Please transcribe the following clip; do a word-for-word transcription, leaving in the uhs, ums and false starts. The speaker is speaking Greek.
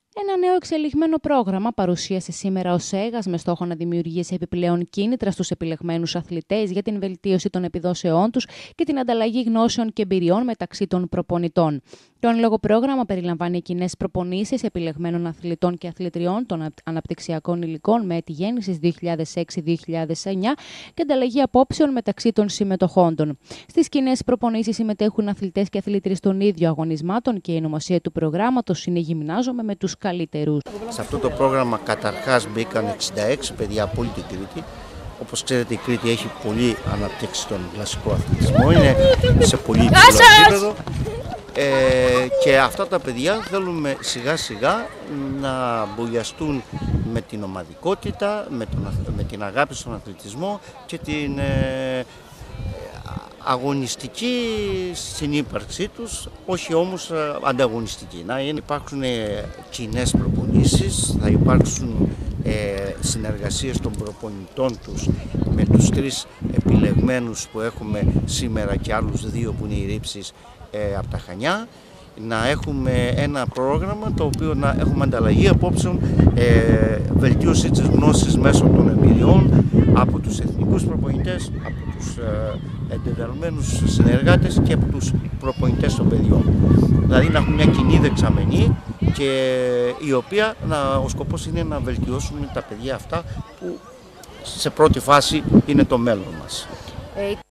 Ένα νέο εξελιγμένο πρόγραμμα παρουσίασε σήμερα ο ΣΕΓΑΣ με στόχο να δημιουργήσει επιπλέον κίνητρα στους επιλεγμένους αθλητές για την βελτίωση των επιδόσεών τους και την ανταλλαγή γνώσεων και εμπειριών μεταξύ των προπονητών. Το εν λόγω πρόγραμμα περιλαμβάνει κοινές προπονήσεις επιλεγμένων αθλητών και αθλητριών των αναπτυξιακών υλικών με έτη γέννησης δύο χιλιάδες έξι δύο χιλιάδες εννιά και ανταλλαγή απόψεων μεταξύ των συμμετοχόντων. Στις κοινές προπονήσεις συμμετέχουν αθλητές και αθλήτριες των ίδιων αγωνισμάτων και η ονομασία του προγράμματος είναι «Γυμνάζομαι με τους καλύτερους». Σε αυτό το πρόγραμμα καταρχάς μπήκαν εξήντα έξι παιδιά από όλη την Κρήτη. Όπως ξέρετε, η Κρήτη έχει πολύ αναπτύξει τον κλασικό αθλητισμό, είναι σε πολύ υψηλό επίπεδο. Ε, και αυτά τα παιδιά θέλουμε σιγά σιγά να μπογιαστούν με την ομαδικότητα, με, τον, με την αγάπη στον αθλητισμό και την ε, αγωνιστική συνύπαρξή τους, όχι όμως ανταγωνιστική. Να είναι, υπάρξουν κοινές προπονήσεις, θα υπάρξουν ε, συνεργασίες των προπονητών τους με τους τρεις επιλεγμένους που έχουμε σήμερα και άλλους δύο που είναι οι Ρήψεις ε, από τα Χανιά. Να έχουμε ένα πρόγραμμα το οποίο να έχουμε ανταλλαγή απόψεων, ε, βελτίωση της γνώσης μέσω των εμπειριών από τους εθνικούς προπονητές, από τους ε, εντεταλμένους συνεργάτες και από τους προπονητές των παιδιών. Δηλαδή να έχουμε μια κοινή δεξαμενή και η οποία να, ο σκοπός είναι να βελτιώσουμε τα παιδιά αυτά που σε πρώτη φάση είναι το μέλλον μας.